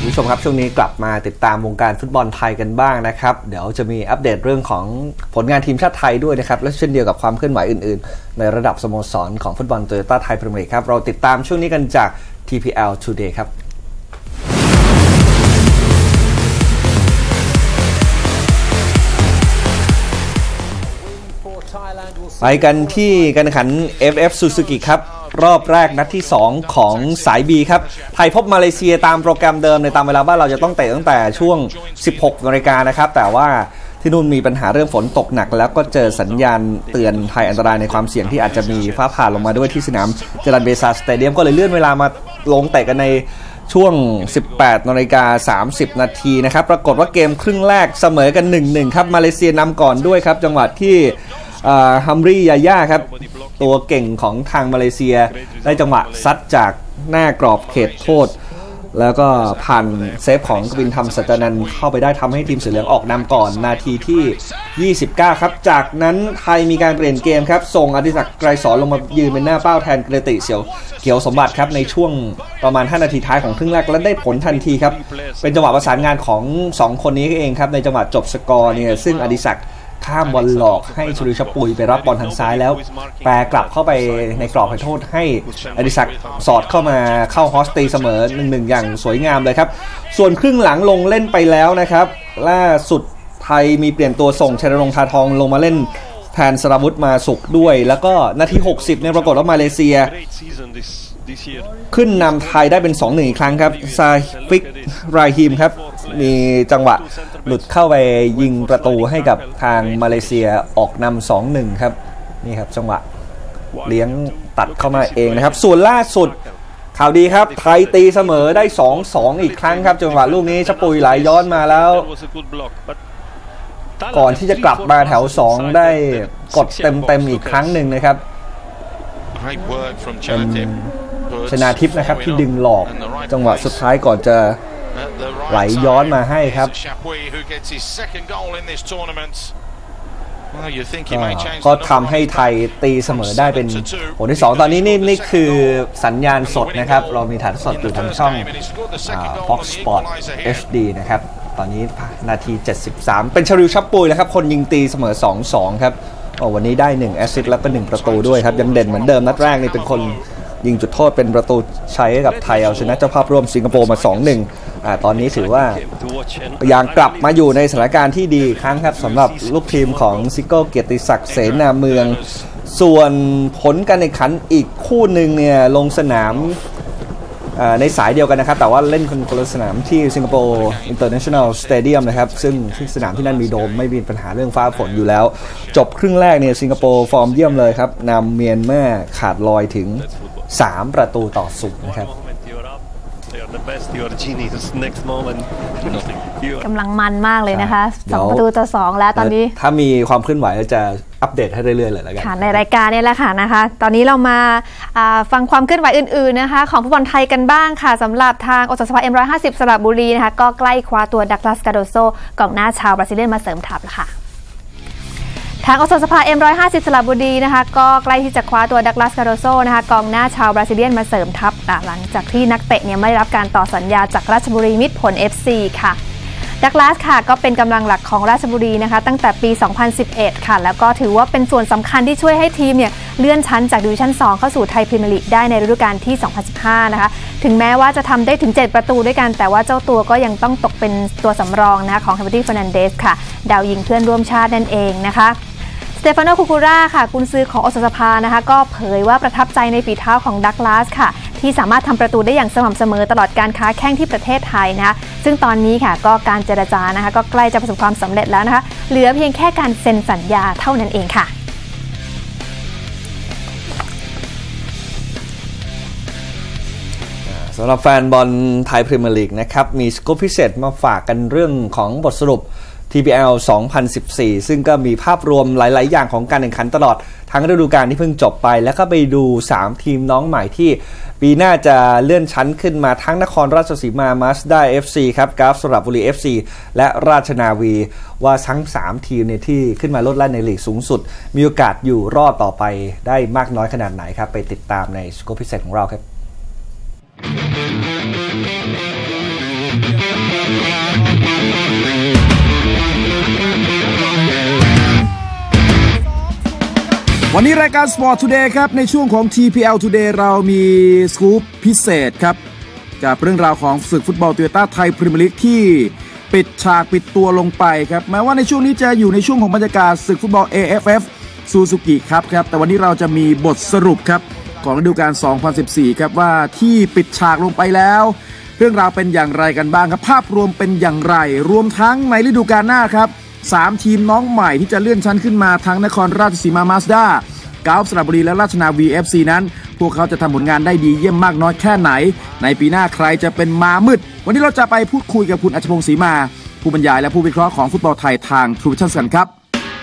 ผู้ชมครับช่วงนี้กลับมาติดตามวงการฟุตบอลไทยกันบ้างนะครับเดี๋ยวจะมีอัปเดตเรื่องของผลงานทีมชาติไทยด้วยนะครับและเช่นเดียวกับความเคลื่อนไหวอื่นๆในระดับสโมสรของฟุตบอลโตโยต้าไทยพรีเมียร์ลีกครับเราติดตามช่วงนี้กันจาก TPL Today ครับไปกันที่การแข่งขัน FF Suzuki ครับรอบแรกนัดที่2ของสาย B ครับไทยพบมาเลเซียตามโปรแกรมเดิมในตามเวลาบ้านเราจะต้องเตะตั้งแต่ช่วง 16 นาฬิกานะครับแต่ว่าที่นู่นมีปัญหาเรื่องฝนตกหนักแล้วก็เจอสัญญาณเตือนภัยอันตรายในความเสี่ยงที่อาจจะมีฟ้าผ่าลงมาด้วยที่สนามจรัญเบซาสเตเดียมก็เลยเลื่อนเวลามาลงเตะกันในช่วง 18:30 นาทีนะครับปรากฏว่าเกมครึ่งแรกเสมอกัน 1-1 ครับมาเลเซียนำก่อนด้วยครับจังหวะที่ฮัมรี่ยาย่าครับตัวเก่งของทางมาเลเซียได้จังหวะซัดจากหน้ากรอบเขตโทษแล้วก็ผ่านเซฟของกวินธรรมสัจจนันท์เข้าไปได้ทำให้ทีมเสือเหลืองออกนำก่อนนาทีที่ 29 ครับจากนั้นไทยมีการเปลี่ยนเกมครับส่งอดิศักดิ์ไกรสอนลงมายืนเป็นหน้าเป้าแทนเกรติเขียวสมบัติครับในช่วงประมาณ5นาทีท้ายของครึ่งแรกและได้ผลทันทีครับเป็นจังหวะประสานงานของ2คนนี้เองครับในจังหวะจบสกอร์เนี่ยซึ่งอดิศักดิ์ข้ามบอลหลอกให้ชลุชปุยไปรับบอลทางซ้ายแล้วแปรกลับเข้าไปในกรอบให้โทษให้อดิศักดิ์สอดเข้ามาเข้าฮอสตีเสมอ 1-1 อย่างสวยงามเลยครับส่วนครึ่งหลังลงเล่นไปแล้วนะครับล่าสุดไทยมีเปลี่ยนตัวส่งชัยนรงค์ ทาทองลงมาเล่นแทนสราวุธมาสุขด้วยแล้วก็นาที60เนี่ยปรากฏว่ามาเลเซียขึ้นนำไทยได้เป็น 2-1 อีกครั้งครับซาฟิกราฮิมครับมีจังหวะหลุดเข้าไปยิงประตูให้กับทางมาเลเซียออกนำ 2-1 ครับนี่ครับจังหวะเลี้ยงตัดเข้ามาเองนะครับส่วนล่าสุดข่าวดีครับไทยตีเสมอได้ 2-2 อีกครั้งครับจังหวะลูกนี้ชปุยไหลย้อนมาแล้วก่อนที่จะกลับมาแถว2ได้กดเต็มอีกครั้งหนึ่งนะครับชนาทิพย์นะครับที่ดึงหลอกจังหวะสุดท้ายก่อนจะไหลย้อนมาให้ครับก็ทำให้ไทยตีเสมอได้เป็นผลที่2ตอนนี้นี่คือสัญญาณสดนะครับเรามีถ่ายทอดสดอยู่ทางช่อง Fox Sport HD นะครับตอนนี้นาที73เป็นชริวชับปุยนะครับคนยิงตีเสมอ 2-2 ครับวันนี้ได้1แอสซิสต์แล้วก็1ประตูด้วยครับยังเด่นเหมือนเดิมนัดแรกนี่เป็นคนยิงจุดโทษเป็นประตูใช้กับไทยเอาชนะเจ้าภาพร่วมสิงคโปร์มา 2-1 ตอนนี้ถือว่ายังกลับมาอยู่ในสถานการณ์ที่ดีครั้งครับสำหรับลูกทีมของซิโก้เกียรติศักดิ์เสนาเมืองส่วนผลการแข่งขันอีกคู่หนึ่งเนี่ยลงสนามในสายเดียวกันนะครับแต่ว่าเล่นคนละสนามที่สิงคโปร์อินเตอร์เนชั่นแนลสเตเดียมนะครับซึ่งที่สนามที่นั่นมีโดมไม่มีปัญหาเรื่องฟ้าฝนอยู่แล้วจบครึ่งแรกเนี่ยสิงคโปร์ฟอร์มเยี่ยมเลยครับนำเมียนมาขาดลอยถึง3-0นะครับกำลังมันมากเลยนะคะ2-2แล้วตอนนี้ถ้ามีความเคลื่อนไหวจะอัปเดตให้เรื่อยๆเลยแล้วกันในรายการนี้แหละค่ะนะคะตอนนี้เรามาฟังความเคลื่อนไหวอื่นๆนะคะของฟุตบอลไทยกันบ้างค่ะสำหรับทางโอสถสภา M150 สระบุรีนะคะก็ใกล้คว้าตัวดักลาสกาโดโซกองหน้าชาวบราซิเลียนมาเสริมทัพแล้วค่ะทางโอสถสภา M150 สระบุรีนะคะก็ใกล้ที่จะคว้าตัวดักลาส คาโดโซนะคะกองหน้าชาวบราซิเลียนมาเสริมทัพหลังจากที่นักเตะเนี่ยไม่รับการต่อสัญญาจากราชบุรีมิตรผล FC ค่ะดักลาสค่ะก็เป็นกำลังหลักของราชบุรีนะคะตั้งแต่ปี 2011 ค่ะแล้วก็ถือว่าเป็นส่วนสำคัญที่ช่วยให้ทีมเนี่ยเลื่อนชั้นจากดิวิชั่น 2 เข้าสู่ไทยพรีเมียร์ลีกได้ในฤดูกาลที่ 2015 นะคะถึงแม้ว่าจะทำได้ถึง 7 ประตูด้วยกันแต่ว่าเจ้าตัวก็ยังต้องตกเป็นตัวสำรองนะคะของเฮเบอร์ตี้ เฟอร์นันเดสค่ะดาวยิงเพื่อนร่วมชาตินั่นเองนะคะสเตฟานโน คูคูร่าค่ะกุนซือของโอสถสภานะคะก็เผยว่าประทับใจในฝีเท้าของดักลาสค่ะที่สามารถทำประตูได้อย่างสม่ำเสมอตลอดการค้าแข้งที่ประเทศไทยนะคะซึ่งตอนนี้ค่ะก็การเจรจานะคะก็ใกล้จะประสบความสำเร็จแล้วนะคะเหลือเพียงแค่การเซ็นสัญญาเท่านั้นเองค่ะสำหรับแฟนบอลไทยพรีเมียร์ลีกนะครับมีสกู๊ปพิเศษมาฝากกันเรื่องของบทสรุปTPL 2014 ซึ่งก็มีภาพรวมหลายๆอย่างของการแข่งขันตลอดทั้งฤดูกาลที่เพิ่งจบไปแล้วก็ไปดู3ทีมน้องใหม่ที่ปีหน้าจะเลื่อนชั้นขึ้นมาทั้งนครราชสีมามาสด้า FC ครับกราฟสระบุรี FC และราชนาวีว่าทั้ง3ทีมเนี่ยที่ขึ้นมาโลดแล่นในลีกสูงสุดมีโอกาสอยู่รอดต่อไปได้มากน้อยขนาดไหนครับไปติดตามในสกู๊ปพิเศษของเราครับวันนี้รายการ Sport Today ครับในช่วงของ TPL Today เรามีสกู๊ปพิเศษครับกับเรื่องราวของศึกฟุตบอลโตโยต้าไทยพรีเมียร์ลีกที่ปิดฉากปิดตัวลงไปครับแม้ว่าในช่วงนี้จะอยู่ในช่วงของบรรยากาศศึกฟุตบอล AFF ซูซูกิครับแต่วันนี้เราจะมีบทสรุปครับของฤดูกาล 2014 ครับว่าที่ปิดฉากลงไปแล้วเรื่องราวเป็นอย่างไรกันบ้างครับภาพรวมเป็นอย่างไรรวมทั้งในฤดูกาลหน้าครับ3ทีมน้องใหม่ที่จะเลื่อนชั้นขึ้นมาทั้งนครราชสีมามาสด้ากาลสระบุรีและราชนาวี FC นั้นพวกเขาจะทำผลงานได้ดีเยี่ยมมากน้อยแค่ไหนในปีหน้าใครจะเป็นม้ามืดวันนี้เราจะไปพูดคุยกับคุณอัจฉพงศ์ศรีมาผู้บรรยายและผู้วิเคราะห์ของฟุตบอลไทยทาง True Vision กันครับ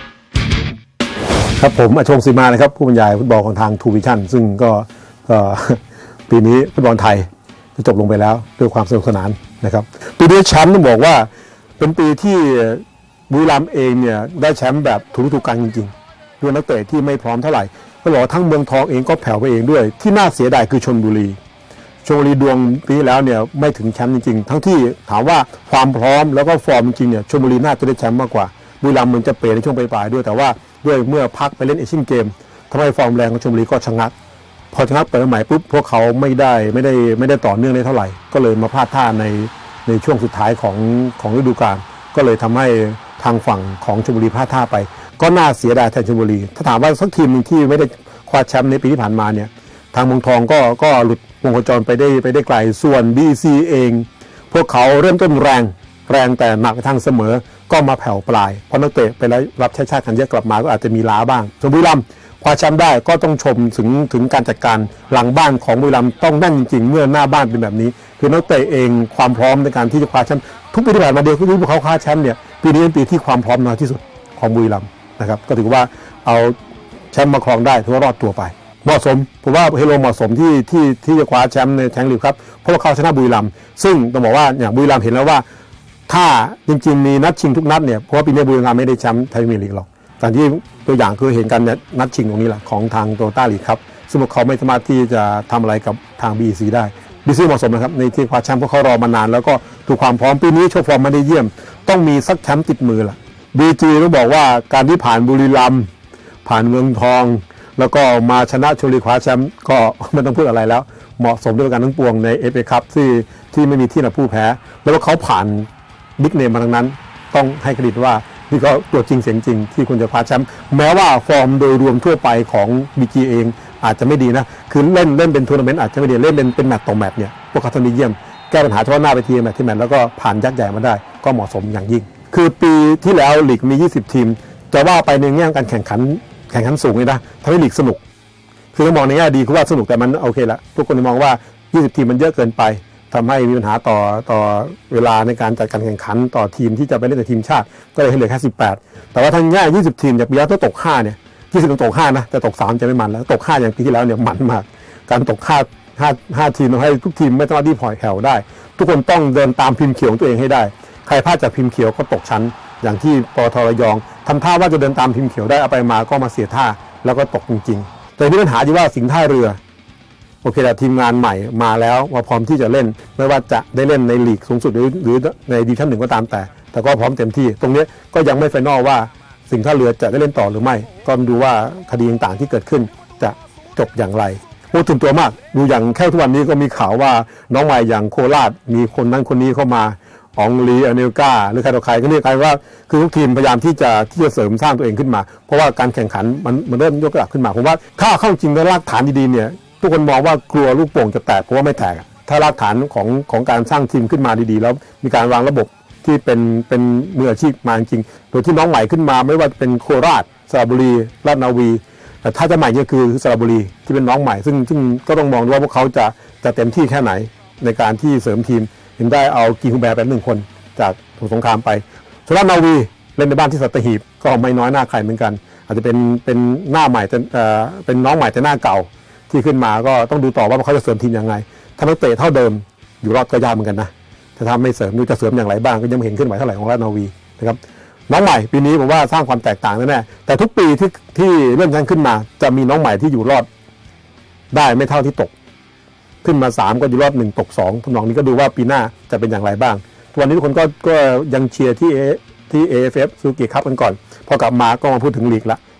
ครับผมอัจฉพงศ์ศรีมานะครับผู้บรรยายฟุตบอลของทาง True Vision ซึ่งก็ปีนี้ฟุตบอลไทยจะจบลงไปแล้วด้วยความสนุกสนานนะครับปีนี้แชมป์ต้องบอกว่าเป็นปีที่บุรีรัมย์เองเนี่ยได้แชมป์แบบถูกฤดูกาลจริงๆด้วยนักเตะที่ไม่พร้อมเท่าไหร่ก็บอกว่าทั้งเมืองทองเองก็แผ่วไปเองด้วยที่น่าเสียดายคือชลบุรีดวงปีที่แล้วเนี่ยไม่ถึงแชมป์จริงๆทั้งที่ถามว่าความพร้อมแล้วก็ฟอร์มจริงๆเนี่ยชลบุรีน่าจะได้แชมป์มากกว่าบุรีรัมย์มันจะเป๋ในช่วงปลายๆด้วยแต่ว่าด้วยเมื่อพักไปเล่นเอเชียนเกมทำให้ฟอร์มแรงของชลบุรีก็ชะงักพอชะงักไปใหม่ปุ๊บพวกเขาไม่ได้ต่อเนื่องได้เท่าไหร่ก็เลยมาพลาดท่าในช่วงสุดท้ายของฤดูกาลก็เลยทำให้ทางฝั่งของชลบุรีพลาดท่าไปก็น่าเสียดายแทนชลบุรีถ้าถามว่าสักทีมนึงที่ไม่ได้คว้าแชมป์ในปีที่ผ่านมาเนี่ยทางเมืองทองก็หลุดวงโคจรไปได้ไกลส่วน BC เองพวกเขาเริ่มต้นแรงแต่หนักทางเสมอก็มาแผ่วปลายเพราะนักเตะไปแล้วรับใช้ชาติกันเยอะกลับมาก็อาจจะมีล้าบ้างส่วนบุรีรัมย์คว้าแชมป์ได้ก็ต้องชมถึงการจัดการหลังบ้านของบุรีรัมย์ต้องแน่นจริงๆเมื่อหน้าบ้านเป็นแบบนี้คือนักเตะเองความพร้อมในการที่จะคว้าแชมป์ทุกปีที่ผ่านมาเดียวที่พวกเขาคว้าแชมป์เนี่ยปีนี้เป็นปีที่ความพร้อมน้อยที่สุดของบุรีรัมย์นะครับก็ถือว่าเอาแชมป์มาครองได้ถือว่ารอดตัวไปเหมาะสมผมว่าเฮโรเหมาะสมที่จะคว้าแชมป์ในแชมป์ลีกครับเพราะว่าเขาชนะบุรีรัมย์ซึ่งต้องบอกว่าอย่างบุรีรัมย์เห็นแล้วว่าถ้าจริงๆมีนัดชิงทุกนัดเนี่ยเพราะว่าปีนี้บุรีรัมย์ไม่ได้แชมป์ไทยพรีเมียร์ลีกหรอกการที่ตัวอย่างคือเห็นกันเนี่ยนัดชิงตรงนี้แหละของทางโตโยต้าลีกครับซึ่งพวกเขาไม่สามารถที่จะทำอะไรกับทาง BC ได้ BC เหมาะสมนะครับในที่คว้าแชมป์เพราะเขารอมานานแล้วก็ดูความพร้อมปีนี้โชว์ฟอร์มไม่ได้เยี่ยมต้องมีสักแชมป์ติดมือล่ะ BG ต้องบอกว่าการที่ผ่านบุรีรัมย์ผ่านเมืองทองแล้วก็มาชนะชลบุรีคว้าแชมป์ก็ไม่ต้องพูดอะไรแล้วเหมาะสมด้วยกันทั้งปวงใน FA Cup ที่ไม่มีที่นับผู้แพ้แล้วก็เขาผ่านบิ๊กเนมมาทั้งนั้นต้องให้เครดิตว่านี่ก็ตัวจริงเสียงจริงที่คุณจะคว้าแชมป์แม้ว่าฟอร์มโดยรวมทั่วไปของ BG เองอาจจะไม่ดีนะคือเล่นเป็นทัวร์นาเมนต์อาจจะไม่ดีเล่นเป็นแมตช์ต่อแมตช์เนี่ยพวกเขาทำดีเยี่ยมแก้ปัญหาเฉพาะหน้าไปทีแมตช์ที่แมตช์แล้วก็ผ่านยักษ์ใหญ่มาได้ก็เหมาะสมอย่างยิ่งคือปีที่แล้วลีกมี20ทีมจะว่าไปในแง่การแข่งขันสูงเลยนะทำให้ลีกสนุกคือต้องมองในแง่ดีคือว่าสนุกแต่มันโอเคละทุกคนมองว่า20ทีมมันเยอะเกินไปทำให้มีปัญหาต่อเวลาในการจัดการแข่งขันต่อทีมที่จะไปเล่นในทีมชาติก็เลยให้เหลือแค่18แต่ว่าทั้งง่าย20ทีมจากปีแล้วต้องตก5เนี่ย20ต้องตก5นะแต่ตก3จะไม่มันแล้วตก5อย่างปีที่แล้วเนี่ยมันมากการตก5ทีมต้องให้ทุกทีมไม่ต้องที่พอยแถวได้ทุกคนต้องเดินตามพิมพ์เขียวของตัวเองให้ได้ใครพลาดจากพิมพ์เขียวก็ตกชั้นอย่างที่ปตท.ระยองทำท่าว่าจะเดินตามพิมพ์เขียวได้เอาไปมาก็มาเสียท่าแล้วก็ตกจริงๆแต่ที่ปัญหาที่ว่าสิงห์ท่าเรือโอเคแต่ทีมงานใหม่มาแล้วว่าพร้อมที่จะเล่นไม่ว่าจะได้เล่นในลีกสูงสุดหรือในดิวิชั่น1ก็ตามแต่ก็พร้อมเต็มที่ตรงนี้ก็ยังไม่ไฟนอลว่าสิงห์ท่าเรือจะได้เล่นต่อหรือไม่ก็ดูว่าคดีต่างๆที่เกิดขึ้นจะจบอย่างไรโอ้ตื่นตัวมากดูอย่างแค่ทุกวันนี้ก็มีข่าวว่าน้องใหม่อย่างโคราชมีคนนั้นคนนี้เข้ามาอองลีอเนลกาหรือใครต่อใครก็เรียกใครว่าคือทุกทีมพยายามที่จะเสริมสร้างตัวเองขึ้นมาเพราะว่าการแข่งขันมันเริ่มยกระดับขึ้นมาผมว่าถ้าเข้าจริงแล้วรากฐานดีๆเนี่ยทุกคนมองว่ากลัวลูกโป่งจะแตกเพราะว่าไม่แตกถ้ารากฐานของการสร้างทีมขึ้นมาดีๆแล้วมีการวางระบบที่เป็นมืออาชีพมาจริงโดยที่น้องใหม่ขึ้นมาไม่ว่าเป็นโคราชสระบุรีราชนาวีแต่ถ้าจะใหม่ก็คือสระบุรีที่เป็นน้องใหม่ซึ่งก็ต้องมองว่าพวกเขาจะเต็มที่แค่ไหนในการที่เสริมทีมเห็นได้เอากีฮูแบร์เป็น1คนจากสงครามไปสุราษฎร์นาวีเล่นในบ้านที่สัตหีบก็ไม่น้อยหน้าใครเหมือนกันอาจจะเป็นหน้าใหม่เป็นน้องใหม่แต่หน้าเก่าที่ขึ้นมาก็ต้องดูต่อว่าเขาจะเสริมทีมยังไงถ้านักเตะเท่าเดิมอยู่รอดก็ยากเหมือนกันนะแต่ถ้าไม่เสริมดูจะเสริมอย่างไรบ้างก็ยังไม่เห็นขึ้นไหวเท่าไหร่ของราชนาวีนะครับน้องใหม่ปีนี้ผมว่าสร้างความแตกต่างแน่ๆแต่ทุกปีที่เริ่มชั้นขึ้นมาจะมีน้องใหม่ที่อยู่รอดได้ไม่เท่าที่ตกขึ้นมา3ก็อยู่รอด1ตก2ทำนองนี้ก็ดูว่าปีหน้าจะเป็นอย่างไรบ้างทุกวันนี้ทุกคนก็ยังเชียร์ที่ AFF ซูกิคัพกันก่อนพอกลับมาก็มาพูดถึงลีกละ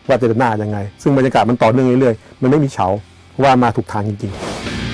ว่าจะเดินหน้ายังไงซึ่งบรรยากาศมันต่อเนื่องเรื่อยๆมันไม่มีเฉาว่ามาถูกทางจริงๆ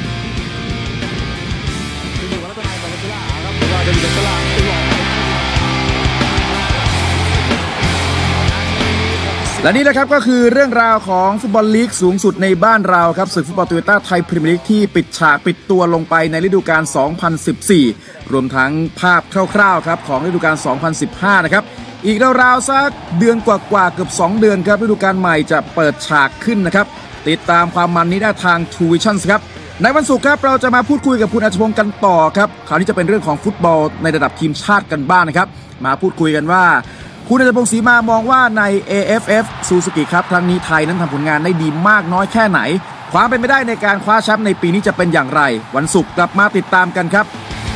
และนี่นะครับก็คือเรื่องราวของฟุตบอลลีกสูงสุดในบ้านเราครับศึกฟุตบอลโตโยต้าไทยพรีเมียร์ลีกที่ปิดฉากปิดตัวลงไปในฤดูกาล 2014 รวมทั้งภาพคร่าวๆครับของฤดูกาล 2015 นะครับอีกราวๆสักเดือนกว่าๆเกือบ2เดือนครับฤดูกาลใหม่จะเปิดฉากขึ้นนะครับติดตามความมันนี้ได้ทาง True Vision ครับในวันศุกร์ครับเราจะมาพูดคุยกับคุณอัชพงศ์กันต่อครับคราวนี้จะเป็นเรื่องของฟุตบอลในระดับทีมชาติกันบ้างนะครับมาพูดคุยกันว่าคุณอัชพงศ์ศรีมามองว่าใน AFF Suzuki ครับครั้งนี้ไทยนั้นทำผลงานได้ดีมากน้อยแค่ไหนความเป็นไปได้ในการคว้าแชมป์ในปีนี้จะเป็นอย่างไรวันศุกร์กลับมาติดตามกันครับ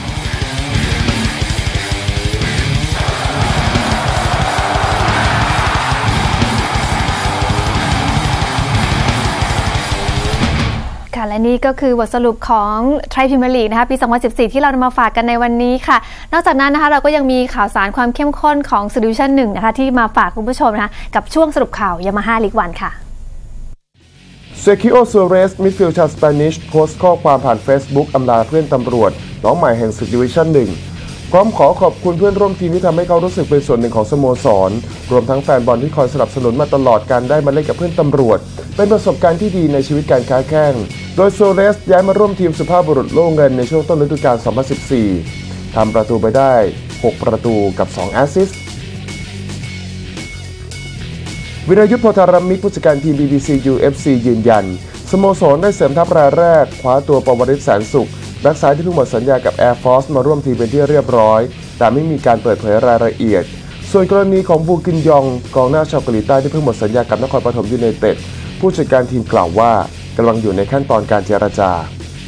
และนี่ก็คือบทสรุปของไทยพรีเมียร์ลีกนะคะปี 2014 ที่เรานำมาฝากกันในวันนี้ค่ะนอกจากนั้นนะคะเราก็ยังมีข่าวสารความเข้มข้นของDivision 1นะคะที่มาฝากคุณผู้ชมนะคะกับช่วงสรุปข่าวยามาฮ่าลีก1ค่ะเซคิโอ ซัวเรส มิดฟิลด์ชาวสเปนิชโพสต์ข้อความผ่าน Facebook อำลาเพื่อนตำรวจน้องใหม่แห่งศึกดิวิชั่น 1พร้อมขอขอบคุณเพื่อนร่วมทีมที่ทำให้เขารู้สึกเป็นส่วนหนึ่งของสโมสรรวมทั้งแฟนบอลที่คอยสนับสนุนมาตลอดการได้มาเล่นกับเพื่อนตำรวจเป็นประสบการณ์ที่ดีในชีวิตการค้าแข่งโดยซัวเรสย้ายมาร่วมทีมสุภาพบุรุษโล่เงินในช่วงต้นฤดูกาล 2014 ทำประตูไปได้ 6 ประตูกับ 2 แอสซิสต์วิรยุทธ โพธารมิตรผู้จัดการทีม BBC UFC ยืนยันสโมสรได้เสริมทัพรายแรกคว้าตัวปวริศ แสนสุขแบ็กซ้ายที่เพิ่งหมดสัญญากับ Air Force มาร่วมทีมเป็นที่เรียบร้อยแต่ไม่มีการเปิดเผยรายละเอียดส่วนกรณีของบูกินยองกองหน้าชาวเกาหลีใต้ที่เพิ่งหมดสัญญากับนครปฐมยูไนเต็ดผู้จัดการทีมกล่าวว่ากำลังอยู่ในขั้นตอนการเจรจา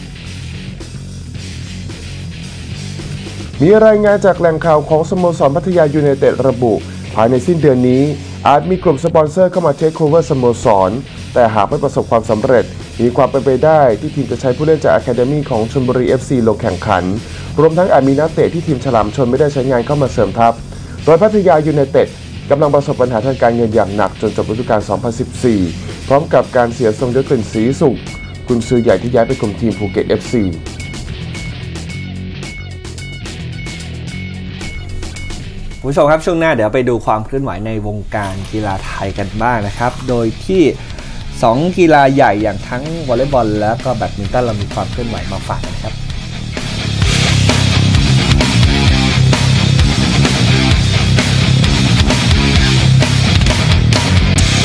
มีรายงานจากแหล่งข่าวของสโมสรพัทยายูไนเต็ดระบุภายในสิ้นเดือนนี้อาจมีกลุ่มสปอนเซอร์เข้ามาเทคโอเวอร์สโมสรแต่หากไม่ประสบความสำเร็จมีความเป็นไปได้ที่ทีมจะใช้ผู้เล่นจากอะคาเดมี่ของชลบุรี FC ลงแข่งขันรวมทั้งอาจมีนักเตะที่ทีมฉลามชลไม่ได้ใช้งานเข้ามาเสริมทัพโดยพัทยายูไนเต็ดกำลังประสบปัญหาทางการเงินอย่างหนักจนจบฤดูกาล 2014 พร้อมกับการเสียทรงยศกลิ่นศรีสุขกุนซือใหญ่ที่ย้ายไปคุมทีมภูเก็ต FC คุณผู้ชมครับช่วงหน้าเดี๋ยวไปดูความเคลื่อนไหวในวงการกีฬาไทยกันบ้างนะครับโดยที่2กีฬาใหญ่อย่างทั้งวอลเลย์บอลและก็แบดมินตันเรามีความเคลื่อนไหวมาฝากกันครับ